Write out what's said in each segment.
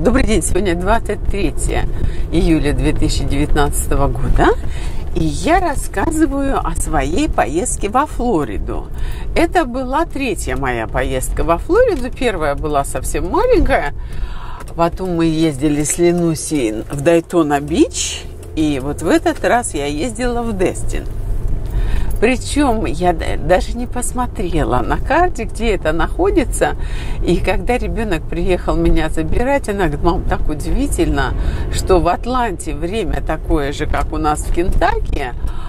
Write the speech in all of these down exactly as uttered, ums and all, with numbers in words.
Добрый день, сегодня двадцать третье июля две тысячи девятнадцатого года, и я рассказываю о своей поездке во Флориду. Это была третья моя поездка во Флориду, первая была совсем маленькая, потом мы ездили с Ленусей в Дайтона-Бич, и вот в этот раз я ездила в Дестин. Причем я даже не посмотрела на карте, где это находится. И когда ребенок приехал меня забирать, она говорит: мам, так удивительно, что в Атланте время такое же, как у нас в Кентукки,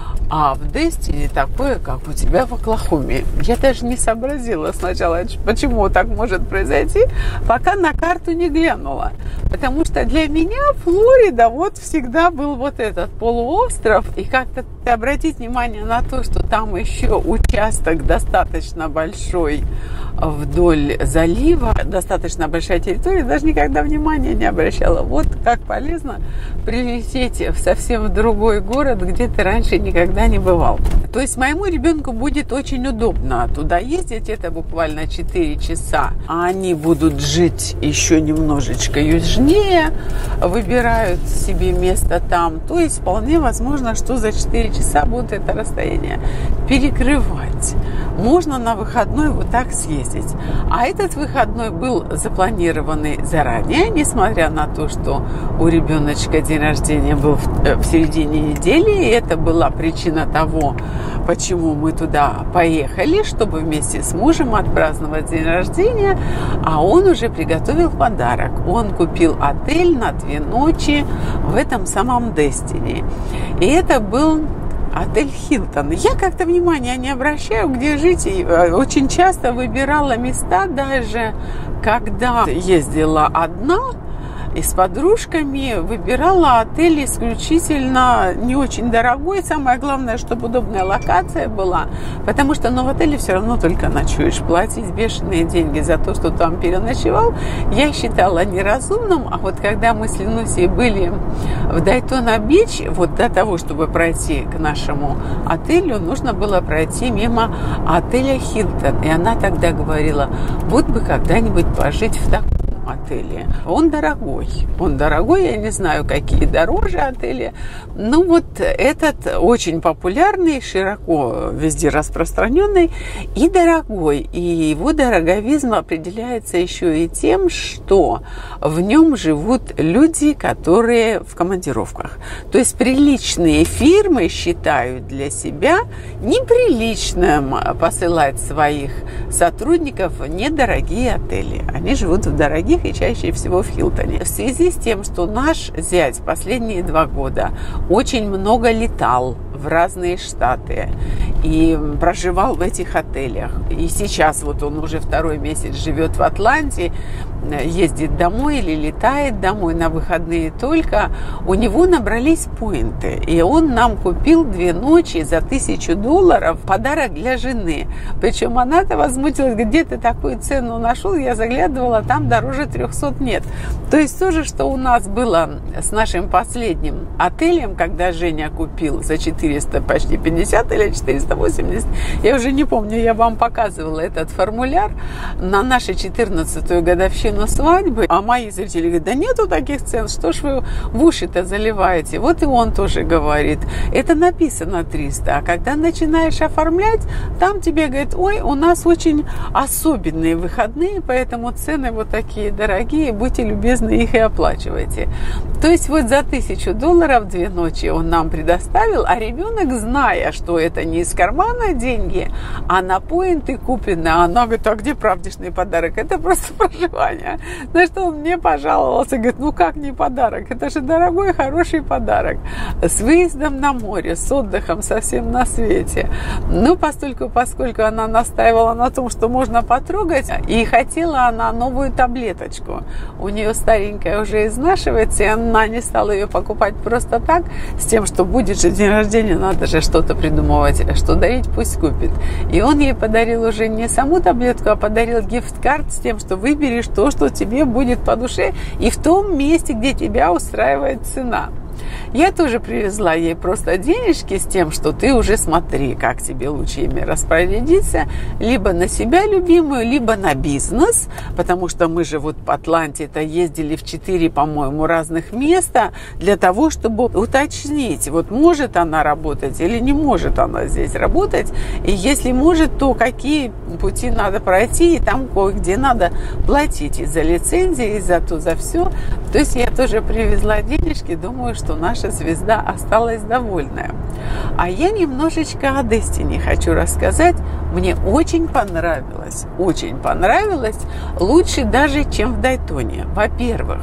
а в Дестине такое, как у тебя в Оклахоме. Я даже не сообразила сначала, почему так может произойти, пока на карту не глянула. Потому что для меня Флорида вот всегда был вот этот полуостров. И как-то обратить внимание на то, что там еще участок достаточно большой вдоль залива, достаточно большая территория, даже никогда внимания не обращала. Вот как полезно прилететь в совсем другой город, где ты раньше никогда не бывал. То есть моему ребенку будет очень удобно туда ездить, это буквально четыре часа, а они будут жить еще немножечко южнее, выбирают себе место там, то есть вполне возможно, что за четыре часа будут это расстояние перекрывать. Можно на выходной вот так съездить. А этот выходной был запланированный заранее, несмотря на то, что у ребеночка день рождения был в, в середине недели, и это была причина того, почему мы туда поехали, чтобы вместе с мужем отпраздновать день рождения, а он уже приготовил подарок. Он купил отель на две ночи в этом самом Дестине. И это был отель Хилтон. Я как-то внимания не обращаю, где жить. И очень часто выбирала места, даже когда ездила одна и с подружками, выбирала отель исключительно не очень дорогой. Самое главное, чтобы удобная локация была, потому что ну, в отеле все равно только ночуешь. Платить бешеные деньги за то, что там переночевал, я считала неразумным. А вот когда мы с Ленусей были в Дайтона-Бич, вот до того, чтобы пройти к нашему отелю, нужно было пройти мимо отеля Хилтон. И она тогда говорила: вот бы когда-нибудь пожить в таком отеле. Он дорогой. Он дорогой, я не знаю, какие дороже отели. Но вот этот очень популярный, широко везде распространенный и дорогой. И его дороговизна определяется еще и тем, что в нем живут люди, которые в командировках. То есть приличные фирмы считают для себя неприличным посылать своих сотрудников в недорогие отели. Они живут в дорогих и чаще всего в Хилтоне. В связи с тем, что наш зять последние два года очень много летал в разные штаты и проживал в этих отелях. И сейчас вот он уже второй месяц живет в Атланте, ездит домой или летает домой на выходные только, у него набрались поинты. И он нам купил две ночи за тысячу долларов подарок для жены. Причем она-то возмутилась: где ты такую цену нашел? Я заглядывала, там дороже трехсот нет. То есть то же, что у нас было с нашим последним отелем, когда Женя купил за четыреста почти пятьдесят или четыреста восемьдесят. Я уже не помню, я вам показывала этот формуляр на нашу четырнадцатую годовщину свадьбы, а мои зрители говорят: да нету таких цен, что ж вы в уши-то заливаете? Вот и он тоже говорит: это написано триста, а когда начинаешь оформлять, там тебе говорят: ой, у нас очень особенные выходные, поэтому цены вот такие дорогие, будьте любезны, их и оплачивайте. То есть вот за тысячу долларов две ночи он нам предоставил, а ребенок, зная, что это не из кармана деньги, а на поинты куплены, она говорит: а где правдишный подарок? Это просто проживание. На что он мне пожаловался, говорит: ну как не подарок? Это же дорогой, хороший подарок. С выездом на море, с отдыхом совсем на свете. Ну, поскольку, поскольку она настаивала на том, что можно потрогать, и хотела она новую таблеточку. У нее старенькая уже изнашивается, и она не стала ее покупать просто так, с тем, что будет же день рождения, надо же что-то придумывать, что дарить, пусть купит. И он ей подарил уже не саму таблетку, а подарил гифт-карт с тем, что выберешь то, что тебе будет по душе, и в том месте, где тебя устраивает цена. Я тоже привезла ей просто денежки с тем, что ты уже смотри, как тебе лучше ими распорядиться, либо на себя любимую, либо на бизнес, потому что мы же вот по Атланте-то ездили в четыре, по-моему, разных места для того, чтобы уточнить, вот может она работать или не может она здесь работать, и если может, то какие пути надо пройти, и там кое-где надо платить и за лицензии, и за то, за все. То есть я тоже привезла денежки, думаю, что наша звезда осталась довольная. А я немножечко о Destiny хочу рассказать. Мне очень понравилось, очень понравилось, лучше даже, чем в Дайтоне. Во-первых,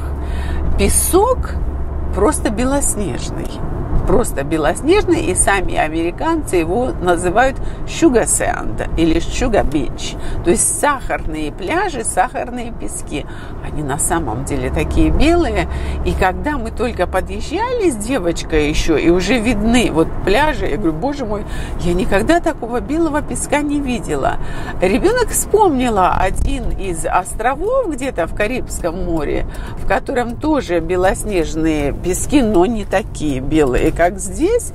песок просто белоснежный. Просто белоснежный, и сами американцы его называют sugar sand или sugar beach, то есть сахарные пляжи, сахарные пески. Они на самом деле такие белые, и когда мы только подъезжали с девочкой еще, и уже видны вот пляжи, я говорю, боже мой, я никогда такого белого песка не видела. Ребенок вспомнила один из островов где-то в Карибском море, в котором тоже белоснежные пески, но не такие белые, как здесь.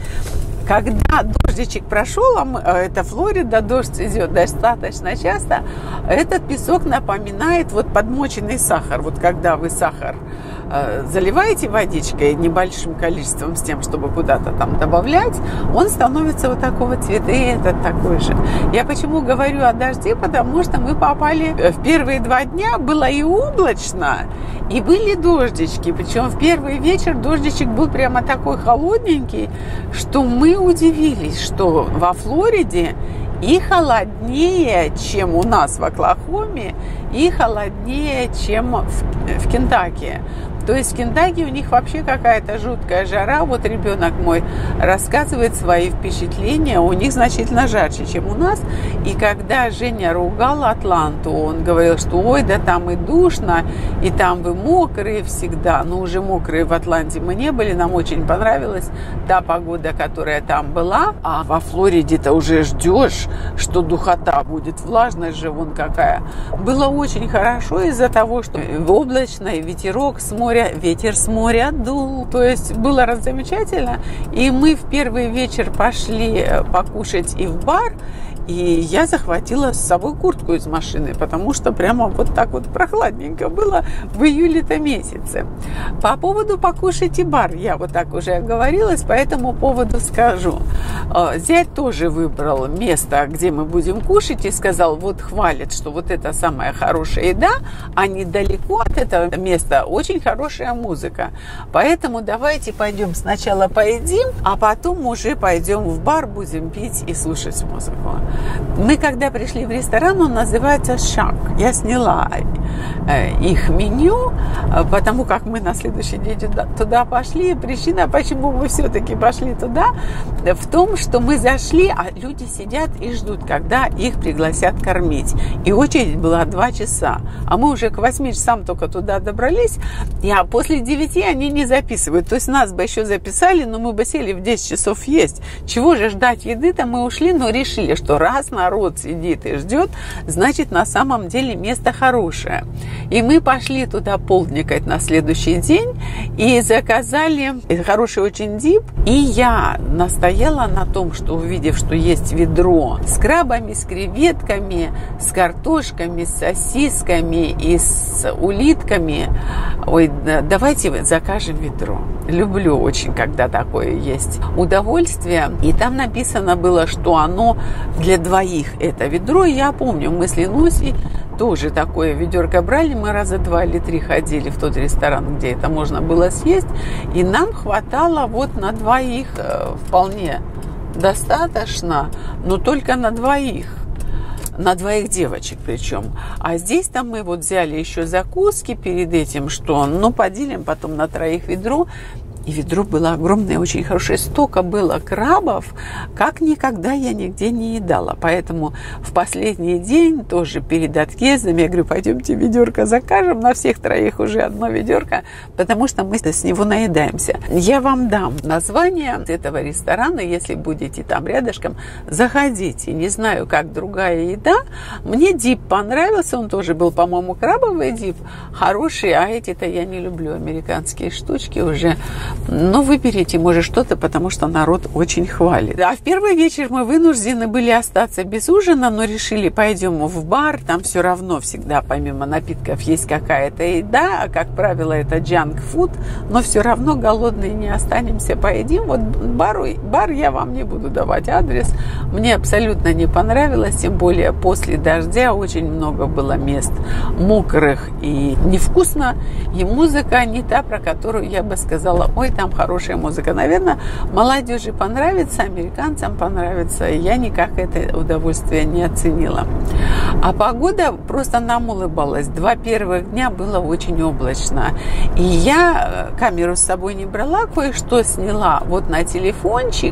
Когда дождичек прошел, а это Флорида, дождь идет достаточно часто, этот песок напоминает вот подмоченный сахар. Вот когда вы сахар э, заливаете водичкой небольшим количеством с тем, чтобы куда-то там добавлять, он становится вот такого цвета, и этот такой же. Я почему говорю о дожде, потому что мы попали в первые два дня, было и облачно, и были дождички. Причем в первый вечер дождичек был прямо такой холодненький, что мы удивились, что во Флориде и холоднее, чем у нас в Оклахоме, и холоднее, чем в, в Кентаки. То есть в Кентаки у них вообще какая-то жуткая жара. Вот ребенок мой рассказывает свои впечатления. У них значительно жарче, чем у нас. И когда Женя ругал Атланту, он говорил, что ой, да там и душно, и там вы мокрые всегда. Но уже мокрые в Атланте мы не были. Нам очень понравилась та погода, которая там была. А во Флориде-то уже ждешь, что духота будет. Влажность же вон какая. Было очень хорошо из-за того, что облачно, и ветерок с моря, ветер с моря дул. То есть было раз замечательно. И мы в первый вечер пошли покушать и в бар. И я захватила с собой куртку из машины, потому что прямо вот так вот прохладненько было в июле-то месяце. По поводу покушать и бар, я вот так уже оговорилась, по этому поводу скажу. Зять тоже выбрал место, где мы будем кушать, и сказал, вот хвалит, что вот это самая хорошая еда, а недалеко от этого места очень хорошая музыка. Поэтому давайте пойдем сначала поедим, а потом уже пойдем в бар, будем пить и слушать музыку. Мы, когда пришли в ресторан, он называется «Шак». Я сняла их меню, потому как мы на следующий день туда пошли. Причина, почему мы все-таки пошли туда, в том, что мы зашли, а люди сидят и ждут, когда их пригласят кормить. И очередь была два часа. А мы уже к восьми часам только туда добрались, а после девяти они не записывают. То есть нас бы еще записали, но мы бы сели в десять часов есть. Чего же ждать еды-то? Мы ушли, но решили, что раз народ сидит и ждет, значит, на самом деле место хорошее. И мы пошли туда полдникать на следующий день и заказали хороший очень дип. И я настояла на том, что, увидев, что есть ведро с крабами, с креветками, с картошками, с сосисками и с улитками, ой, давайте закажем ведро. Люблю очень, когда такое есть удовольствие. И там написано было, что оно для двоих это ведро. Я помню, мы с Ленусей тоже такое ведерко брали. Мы раза два или три ходили в тот ресторан, где это можно было съесть. И нам хватало вот на двоих вполне достаточно, но только на двоих. На двоих девочек причем. А здесь там мы вот взяли еще закуски перед этим, что ну поделим потом на троих ведро. И ведро было огромное, очень хорошее. Столько было крабов, как никогда я нигде не едала. Поэтому в последний день, тоже перед отъездом, я говорю, пойдемте ведерко закажем. На всех троих уже одно ведерко, потому что мы с него наедаемся. Я вам дам название этого ресторана, если будете там рядышком, заходите. Не знаю, как другая еда. Мне дип понравился, он тоже был, по-моему, крабовый дип. Хороший, а эти-то я не люблю, американские штучки уже. Ну, выберите, может, что-то, потому что народ очень хвалит. А в первый вечер мы вынуждены были остаться без ужина, но решили, пойдем в бар, там все равно всегда помимо напитков есть какая-то еда, а, как правило, это junk food, но все равно голодные не останемся, поедим. Вот бару, бар я вам не буду давать адрес, мне абсолютно не понравилось, тем более после дождя очень много было мест мокрых и невкусно, и музыка не та, про которую я бы сказала, ой, там хорошая музыка. Наверное, молодежи понравится, американцам понравится. Я никак это удовольствие не оценила. А погода просто нам улыбалась. Два первых дня было очень облачно. И я камеру с собой не брала, кое-что сняла вот на телефончик.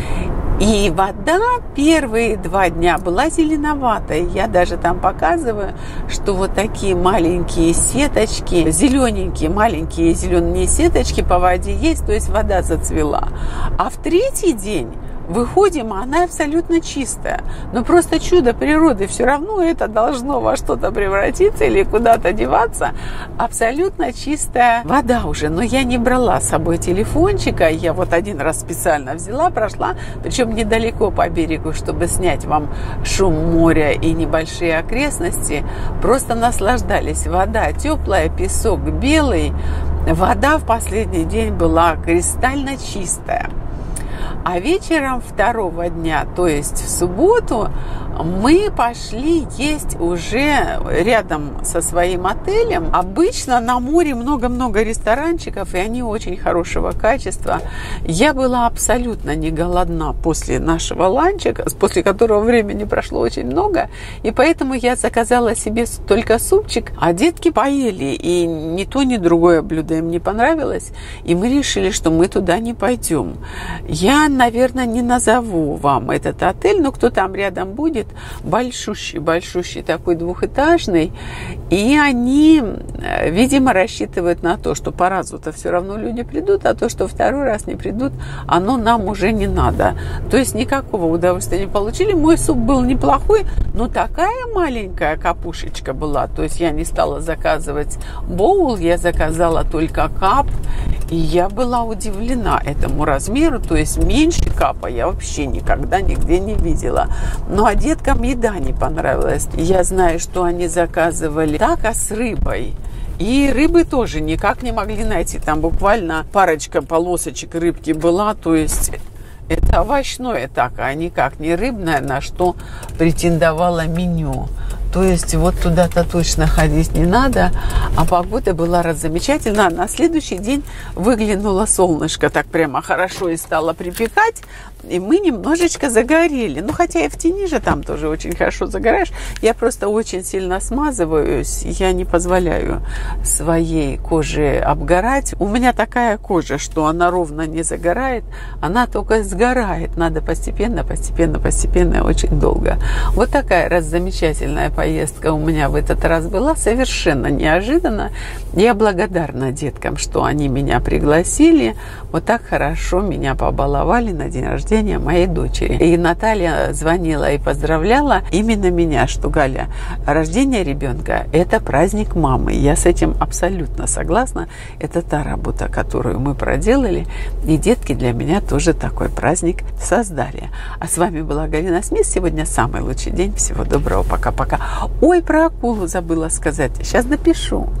И вода первые два дня была зеленоватая. Я даже там показываю, что вот такие маленькие сеточки, зелененькие, маленькие зеленые сеточки по воде есть, то есть вода зацвела. А в третий день выходим, а она абсолютно чистая. Но просто чудо природы, все равно это должно во что-то превратиться или куда-то деваться. Абсолютно чистая вода уже. Но я не брала с собой телефончика. Я вот один раз специально взяла, прошла, причем недалеко по берегу, чтобы снять вам шум моря и небольшие окрестности. Просто наслаждались. Вода теплая, песок белый. Вода в последний день была кристально чистая. А вечером второго дня, то есть в субботу, мы пошли есть уже рядом со своим отелем. Обычно на море много-много ресторанчиков, и они очень хорошего качества. Я была абсолютно не голодна после нашего ланчика, после которого времени прошло очень много, и поэтому я заказала себе только супчик, а детки поели, и ни то, ни другое блюдо им не понравилось, и мы решили, что мы туда не пойдем. Я, наверное, не назову вам этот отель, но кто там рядом будет, большущий, большущий такой двухэтажный, и они, видимо, рассчитывают на то, что по разу-то все равно люди придут, а то, что второй раз не придут, оно нам уже не надо. То есть никакого удовольствия не получили. Мой суп был неплохой, но такая маленькая капушечка была, то есть я не стала заказывать боул, я заказала только кап, и я была удивлена этому размеру, то есть меньше капа я вообще никогда нигде не видела. Ну, а деткам еда не понравилась. Я знаю, что они заказывали тако с рыбой. И рыбы тоже никак не могли найти. Там буквально парочка полосочек рыбки была, то есть это овощное тако, а никак не рыбное, на что претендовало меню. То есть вот туда-то точно ходить не надо. А погода была раз замечательная. На следующий день выглянуло солнышко так прямо хорошо и стало припекать. И мы немножечко загорели. Ну, хотя и в тени же там тоже очень хорошо загораешь. Я просто очень сильно смазываюсь. Я не позволяю своей коже обгорать. У меня такая кожа, что она ровно не загорает. Она только сгорает. Надо постепенно, постепенно, постепенно, очень долго. Вот такая раз замечательная поездка у меня в этот раз была. Совершенно неожиданно. Я благодарна деткам, что они меня пригласили. Вот так хорошо меня побаловали на день рождения моей дочери. И Наталья звонила и поздравляла именно меня, что, Галя, рождение ребенка – это праздник мамы. Я с этим абсолютно согласна. Это та работа, которую мы проделали. И детки для меня тоже такой праздник создали. А с вами была Галина Смит. Сегодня самый лучший день. Всего доброго. Пока-пока. Ой, про акулу забыла сказать. Сейчас напишу.